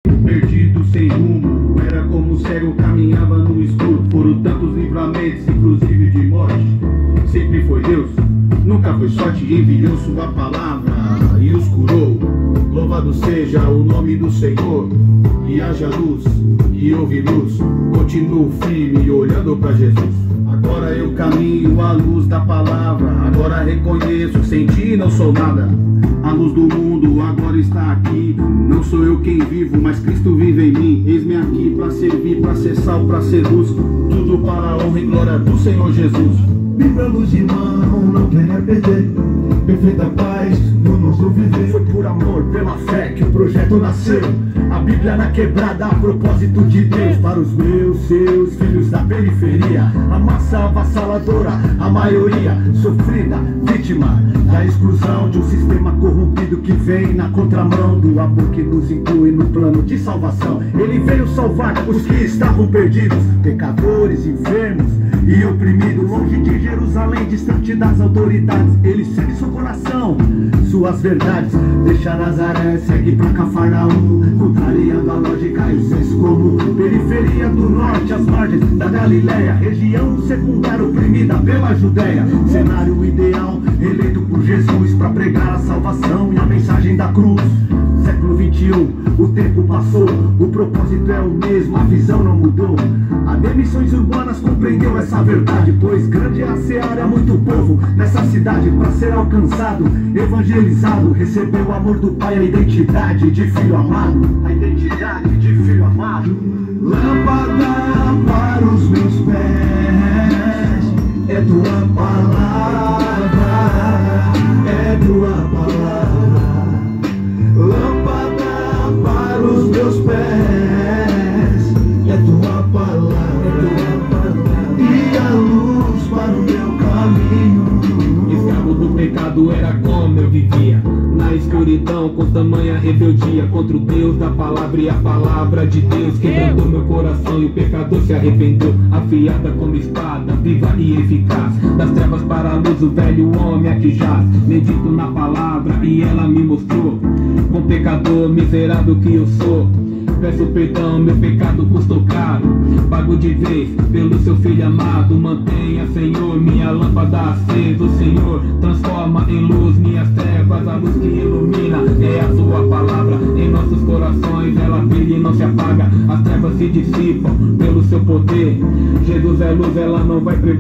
perdido sem rumo, era como o cego caminhava no escuro. Foram tantos livramentos, inclusive de morte. Sempre foi Deus, nunca foi sorte. Enviou sua palavra e os curou. Louvado seja o nome do Senhor. E haja luz, e houve luz. Continuo firme olhando para Jesus. Agora eu caminho à luz da palavra. Agora reconheço, sem ti não sou nada. A luz do mundo agora está aqui. Não sou eu quem vivo, mas Cristo vive em mim. Eis-me aqui para servir, para ser sal, para ser luz. Tudo para a honra e glória do Senhor Jesus. Viva a luz, irmão, não queira perder. Perfeita paz no nosso viver. Foi por amor, pela fé que o projeto nasceu. A Bíblia na quebrada, a propósito de Deus. Para os meus, seus filhos da periferia. A massa avassaladora, a maioria sofrida, vítima da exclusão de um sistema corrompido que vem na contramão do amor que nos inclui no plano de salvação. Ele veio salvar os que estavam perdidos, pecadores, enfermos e oprimidos. Longe de Jerusalém, distante das autoridades, ele segue seu coração, suas verdades. Deixa Nazaré, segue pra Cafarnaum, contrariando a lógica e o senso comum. Periferia do norte, as margens da Galileia, região secundária oprimida pela Judéia. Cenário ideal, eleito por Jesus pra pregar a salvação e a mensagem da cruz. Século 21, o tempo passou, o propósito é o mesmo, a visão não mudou. A Demissões Urbanas compreendeu essa verdade, pois grande é a seara, muito povo nessa cidade para ser alcançado, evangelizado, recebeu o amor do Pai, a identidade de filho amado, a identidade de filho amado. Lâmpada para os meus pés, é tua palavra, é tua palavra. Lâmpada para os meus pés, é tua palavra, e a luz para o meu caminho. Escravo do pecado era como eu vivia, na escuridão com tamanha rebeldia contra o Deus da palavra, e a palavra de Deus quebrantou meu coração e o pecador se arrependeu. Afiada como espada, viva e eficaz, das trevas para a luz o velho homem aqui jaz. Medito na palavra e ela me mostrou com pecador miserável que eu sou. Peço perdão, meu pecado custou caro, pago de vez pelo seu filho amado. Mantenha, Senhor, minha lâmpada acesa. O Senhor transforma em luz minhas trevas. A luz que ilumina é a sua palavra. Em nossos corações ela brilha e não se apaga. As trevas se dissipam pelo seu poder. Jesus é luz, ela não vai prever.